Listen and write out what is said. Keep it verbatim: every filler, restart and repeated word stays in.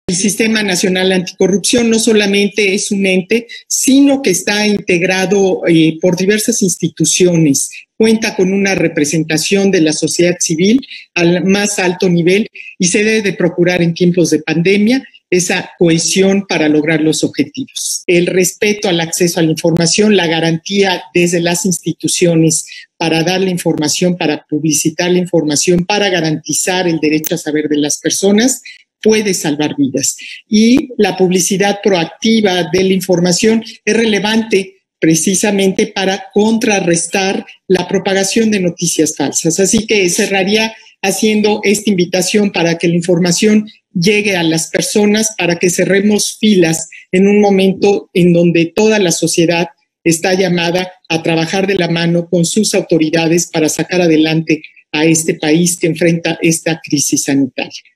El Sistema Nacional Anticorrupción no solamente es un ente, sino que está integrado eh, por diversas instituciones. Cuenta con una representación de la sociedad civil al más alto nivel y se debe de procurar en tiempos de pandemia esa cohesión para lograr los objetivos. El respeto al acceso a la información, la garantía desde las instituciones para dar la información, para publicitar la información, para garantizar el derecho a saber de las personas, puede salvar vidas. Y la publicidad proactiva de la información es relevante precisamente para contrarrestar la propagación de noticias falsas. Así que cerraría haciendo esta invitación para que la información llegue a las personas, para que cerremos filas en un momento en donde toda la sociedad está llamada a trabajar de la mano con sus autoridades para sacar adelante a este país que enfrenta esta crisis sanitaria.